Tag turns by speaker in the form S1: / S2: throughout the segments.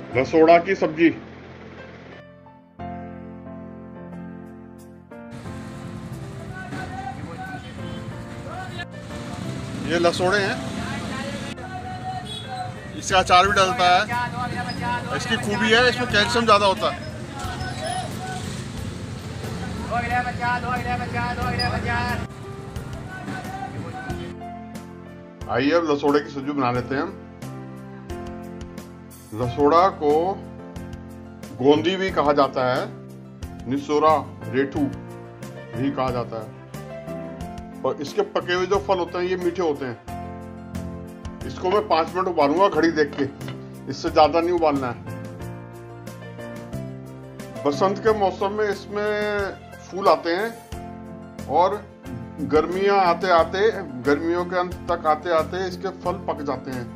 S1: लसोड़ा की सब्जी। ये लसोड़े हैं, इसका अचार भी डलता है। इसकी खूबी है, इसमें कैल्शियम ज़्यादा होता है। आइए अब लसोड़े की सब्जी बना लेते हैं हम। लसोड़ा को गोंदी भी कहा जाता है, निसोरा, रेठू भी कहा जाता है। और इसके पके हुए जो फल होते हैं ये मीठे होते हैं। इसको मैं 5 मिनट उबालूंगा घड़ी देख के, इससे ज्यादा नहीं उबालना है। बसंत के मौसम में इसमें फूल आते हैं और गर्मियों के अंत तक आते आते इसके फल पक जाते हैं।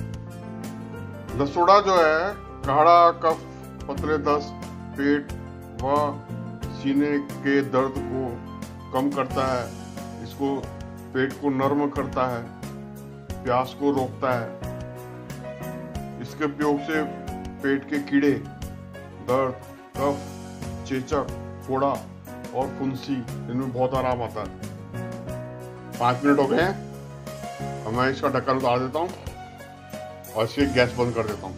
S1: लसोड़ा जो है काढ़ा, कफ, पतले दस्त, पेट व सीने के दर्द को कम करता है। इसको पेट को नर्म करता है, प्यास को रोकता है। इसके उपयोग से पेट के कीड़े, दर्द, कफ, चेचक, फोड़ा और फुंसी इनमें बहुत आराम आता है। 5 मिनट हो गए हैं। अब मैं इसका ढक्कन उतार देता हूँ और इसकी गैस बंद कर देता हूँ।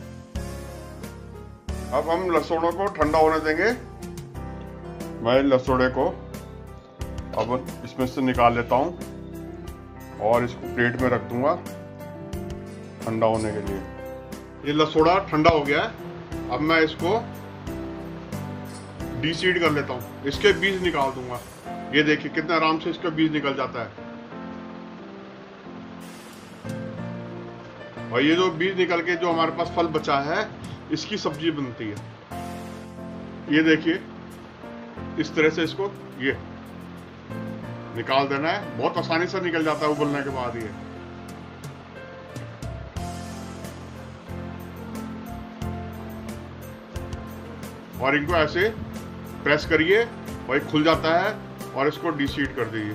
S1: अब हम लसोड़ों को ठंडा होने देंगे। मैं लसोड़े को अब इसमें से निकाल लेता हूँ और इसको प्लेट में रख दूंगा ठंडा होने के लिए। ये लसोड़ा ठंडा हो गया है। अब मैं इसको डीसीड कर लेता हूँ, इसके बीज निकाल दूंगा। ये देखिए कितने आराम से इसका बीज निकल जाता है। और ये जो बीज निकल के जो हमारे पास फल बचा है, इसकी सब्जी बनती है। ये देखिए इस तरह से इसको ये निकाल देना है। बहुत आसानी से निकल जाता है उबलने के बाद। ये और इनको ऐसे प्रेस करिए और ये खुल जाता है और इसको डीसीड कर दीजिए।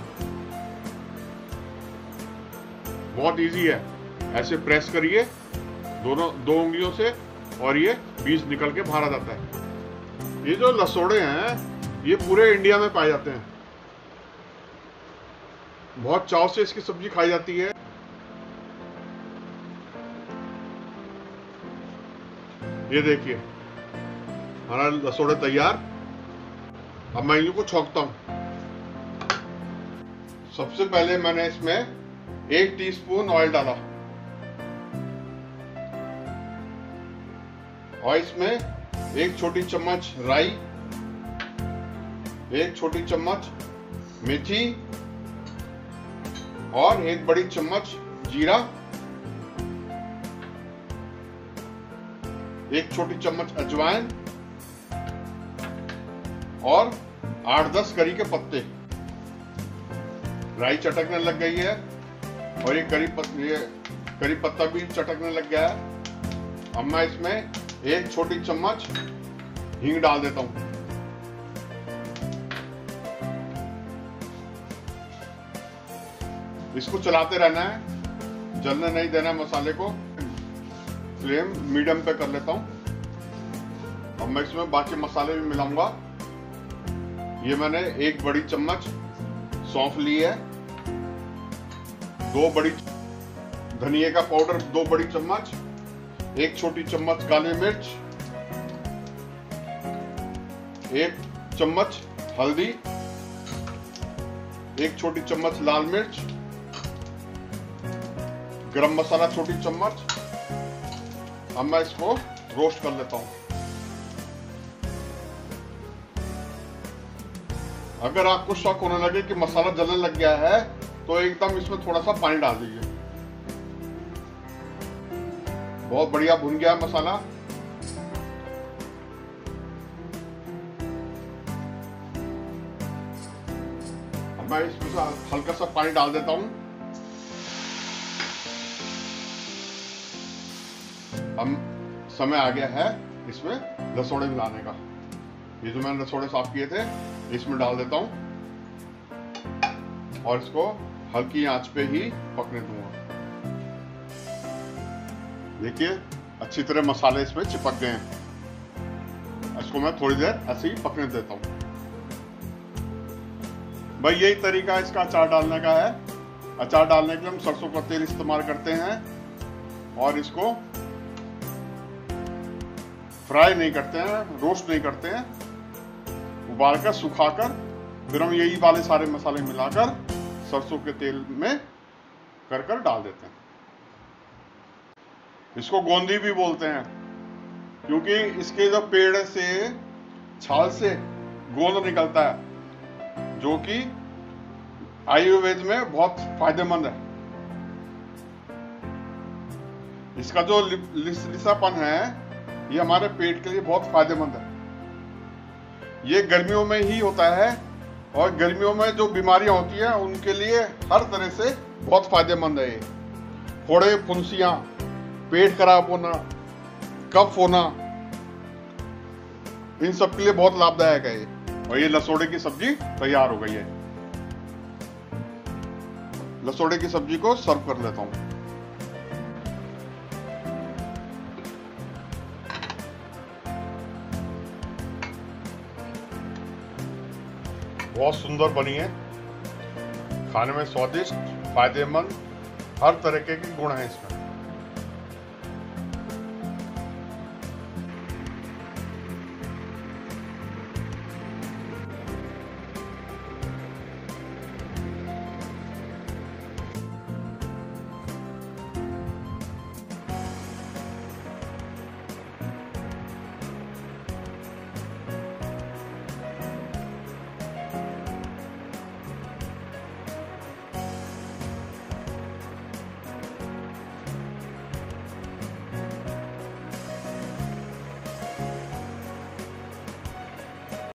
S1: बहुत इजी है, ऐसे प्रेस करिए दो उंगलियों से और ये बीज निकल के बाहर आ जाता है। ये जो लसोड़े हैं ये पूरे इंडिया में पाए जाते हैं। बहुत चाव से इसकी सब्जी खाई जाती है। ये देखिए हमारा लसोड़े तैयार। अब मैं इनको छौंकता हूं। सबसे पहले मैंने इसमें 1 टीस्पून ऑयल डाला और इसमें 1 छोटी चम्मच राई, 1 छोटी चम्मच मेथी और 1 बड़ी चम्मच जीरा, 1 छोटी चम्मच अजवाइन और 8-10 करी के पत्ते। राई चटकने लग गई है और ये करी पत्ता भी चटकने लग गया है। अब मैं इसमें 1 छोटी चम्मच हींग डाल देता हूं। इसको चलाते रहना है, जलने नहीं देना मसाले को। फ्लेम मीडियम पे कर लेता हूं। अब मैं इसमें बाकी मसाले भी मिलाऊंगा। ये मैंने 1 बड़ी चम्मच सौंफ ली है, 2 बड़ी धनिया का पाउडर 2 बड़ी चम्मच, 1 छोटी चम्मच काली मिर्च, 1 चम्मच हल्दी, 1 छोटी चम्मच लाल मिर्च, गरम मसाला छोटी चम्मच। अब मैं इसको रोस्ट कर लेता हूं। अगर आपको शक होने लगे कि मसाला जलने लग गया है तो एकदम इसमें थोड़ा सा पानी डाल दीजिए। बहुत बढ़िया भुन गया है मसाला। अब मैं इसमें हल्का सा पानी डाल देता हूं। अब समय आ गया है इसमें लसोड़े मिलाने का। ये जो मैंने लसोड़े साफ किए थे इसमें डाल देता हूं और इसको हल्की आंच पे ही पकने दूंगा। देखिए अच्छी तरह मसाले इसमें चिपक गए हैं। इसको मैं थोड़ी देर ऐसे ही पकने देता हूँ। भाई यही तरीका इसका अचार डालने का है। अचार डालने के लिए हम सरसों का तेल इस्तेमाल करते हैं और इसको फ्राई नहीं करते हैं, रोस्ट नहीं करते हैं, उबाल कर सुखाकर फिर हम यही वाले सारे मसाले मिलाकर सरसों के तेल में कर डाल देते हैं। इसको गोंदी भी बोलते हैं क्योंकि इसके जो पेड़ से छाल से गोंद निकलता है जो कि आयुर्वेद में बहुत फायदेमंद है। इसका जो लिसापन है ये हमारे पेट के लिए बहुत फायदेमंद है। ये गर्मियों में ही होता है और गर्मियों में जो बीमारियां होती हैं उनके लिए हर तरह से बहुत फायदेमंद है। ये फोड़े, फुंसियां, पेट खराब होना, कफ होना, इन सब के लिए बहुत लाभदायक है ये। और ये लसोड़े की सब्जी तैयार हो गई है। लसोड़े की सब्जी को सर्व कर लेता हूं। बहुत सुंदर बनी है, खाने में स्वादिष्ट, फायदेमंद, हर तरह के गुण हैं इसमें।